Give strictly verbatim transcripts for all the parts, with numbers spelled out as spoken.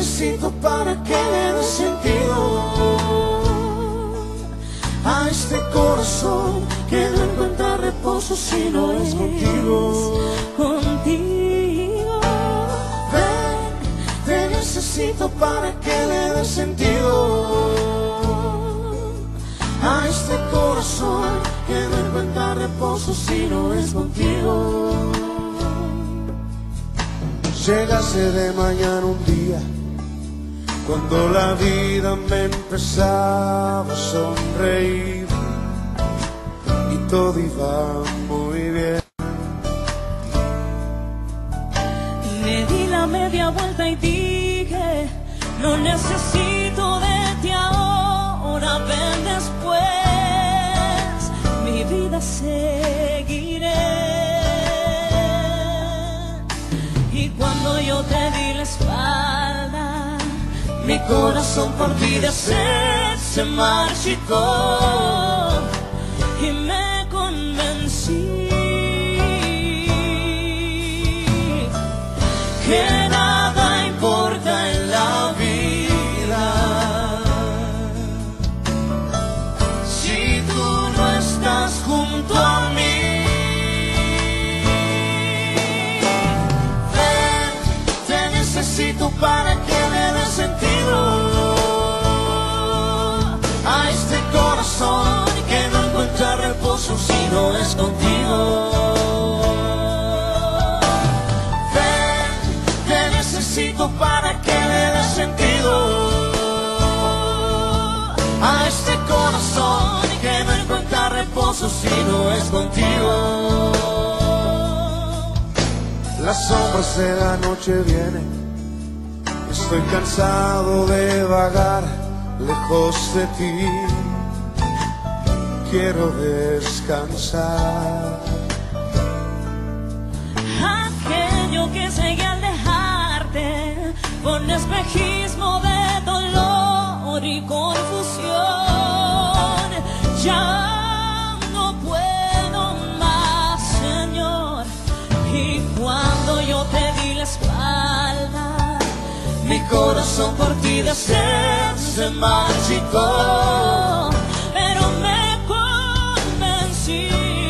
necesito para que le dé sentido a este corazón que no encuentra reposo si no es contigo. Contigo. Ven, te necesito para que le dé sentido a este corazón que no encuentra reposo si no es contigo. Llegase de mañana un día cuando la vida me empezaba a sonreír y todo iba muy bien. Me di la media vuelta y dije, no necesito de ti ahora, ven después, mi vida seguiré. Y cuando yo te di la espalda, mi corazón por ti de sed se marchitó y me convencí que nada importa en la vida si tú no estás junto a mí. Ven, te necesito para que le dé sentido a este corazón que no encuentra reposo si no es contigo. Necesito para que le dé sentido a este corazón que no encuentra reposo si no es contigo. Las sombras de la noche vienen, estoy cansado de vagar lejos de ti, quiero descansar. Aquello que seguía al dejarte con espejismo de dolor y confusión, ya no puedo más, Señor. Y cuando yo te di la espalda, mi corazón por ti de sed se marchitó, pero me convencí,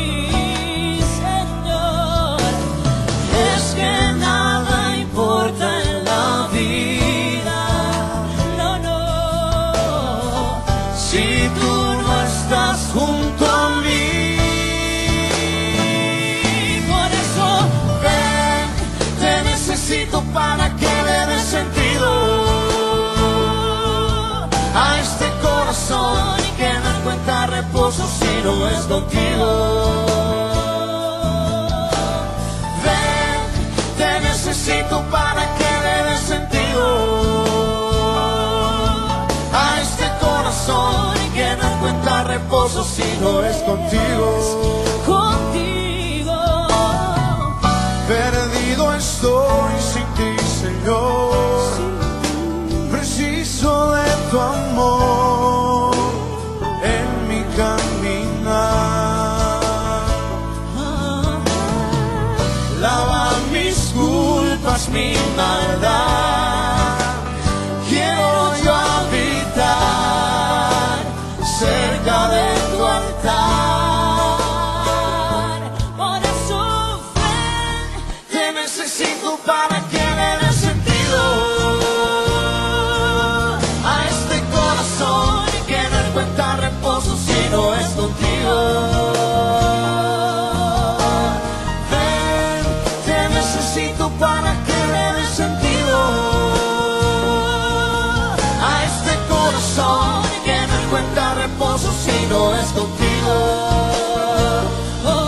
Señor, es que nada importa en la vida, no, no, si tú no estás junto a mí. por eso Ven, te necesito para que le dé sentido a este corazón que no encuentra reposo si no es contigo. Ven, te necesito para que le dé sentido a este corazón que no encuentra reposo si no es contigo. contigo. Perdido estoy sin ti, Señor, preciso de tu amor en mi caminar. Lava mis culpas, mi maldad, quiero yo habitar cerca de tu altar. Por eso ven, Te necesito para que le dé sentido a este corazón que no encuentra reposo si no es contigo. Ven, te necesito para que le dé sentido a este corazón que no encuentra reposo si no es contigo. oh, oh,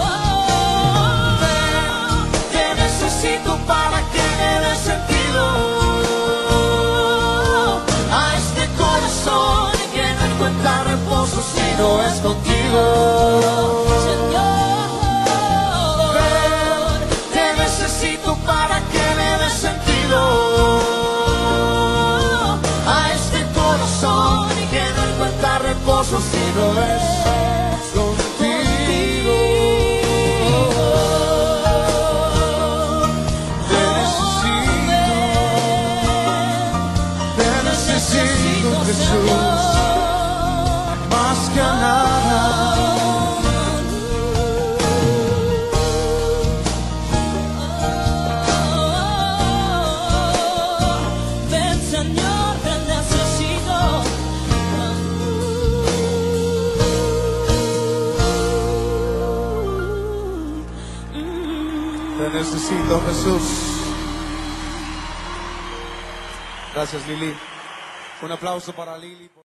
Te necesito para que le dé sentido a este corazón que no encuentra reposo si no es contigo. Señor, Ven, te necesito para que le dé sentido a este corazón que no encuentra reposo si no es contigo. Te necesito. Jesús, más que a nada. Ven, Señor, te necesito. Te necesito, Jesús. Gracias, Lili. Un aplauso para Lili.